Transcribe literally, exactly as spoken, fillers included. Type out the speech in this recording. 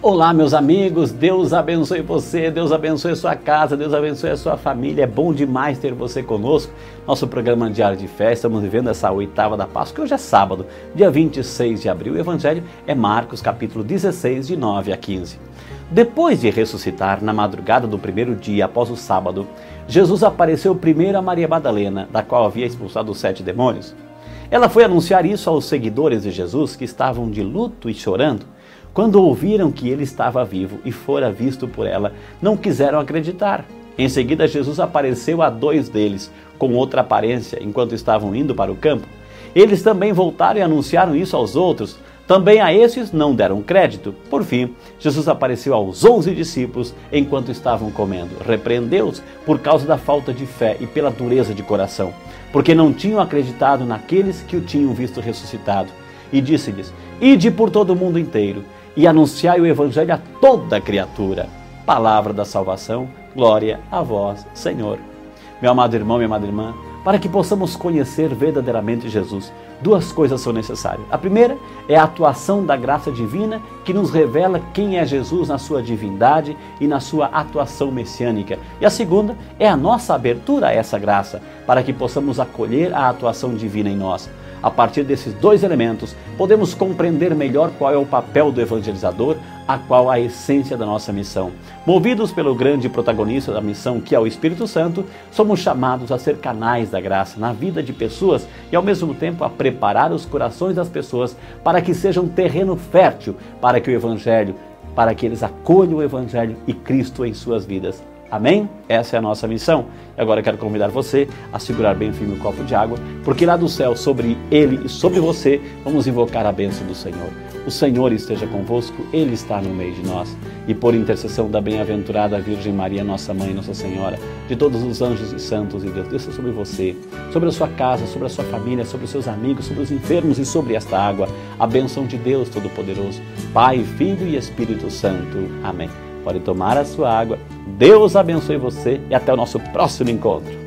Olá, meus amigos, Deus abençoe você, Deus abençoe a sua casa, Deus abençoe a sua família. É bom demais ter você conosco. Nosso programa Diário de Fé, estamos vivendo essa oitava da Páscoa, que hoje é sábado, dia vinte e seis de abril. O Evangelho é Marcos, capítulo dezesseis, de nove a quinze. Depois de ressuscitar na madrugada do primeiro dia após o sábado, Jesus apareceu primeiro a Maria Madalena, da qual havia expulsado os sete demônios. Ela foi anunciar isso aos seguidores de Jesus, que estavam de luto e chorando. Quando ouviram que ele estava vivo e fora visto por ela, não quiseram acreditar. Em seguida, Jesus apareceu a dois deles, com outra aparência, enquanto estavam indo para o campo. Eles também voltaram e anunciaram isso aos outros. Também a esses não deram crédito. Por fim, Jesus apareceu aos onze discípulos enquanto estavam comendo. Repreendeu-os por causa da falta de fé e pela dureza de coração, porque não tinham acreditado naqueles que o tinham visto ressuscitado. E disse-lhes: Ide por todo o mundo inteiro e anunciai o Evangelho a toda criatura. Palavra da salvação, glória a vós, Senhor. Meu amado irmão, minha amada irmã, para que possamos conhecer verdadeiramente Jesus, duas coisas são necessárias. A primeira é a atuação da graça divina, que nos revela quem é Jesus na sua divindade e na sua atuação messiânica. E a segunda é a nossa abertura a essa graça, para que possamos acolher a atuação divina em nós. A partir desses dois elementos, podemos compreender melhor qual é o papel do evangelizador, a qual a essência da nossa missão. Movidos pelo grande protagonista da missão, que é o Espírito Santo, somos chamados a ser canais da graça na vida de pessoas e, ao mesmo tempo, a preparar os corações das pessoas para que sejam terreno fértil para que o Evangelho, para que eles acolham o Evangelho e Cristo em suas vidas. Amém? Essa é a nossa missão. E agora eu quero convidar você a segurar bem firme o copo de água, porque lá do céu, sobre ele e sobre você, vamos invocar a bênção do Senhor. O Senhor esteja convosco, Ele está no meio de nós. E por intercessão da bem-aventurada Virgem Maria, nossa Mãe, Nossa Senhora, de todos os anjos e santos, e Deus, desça sobre você, sobre a sua casa, sobre a sua família, sobre os seus amigos, sobre os enfermos e sobre esta água, a bênção de Deus Todo-Poderoso, Pai, Filho e Espírito Santo. Amém. Pode tomar a sua água. Deus abençoe você e até o nosso próximo encontro.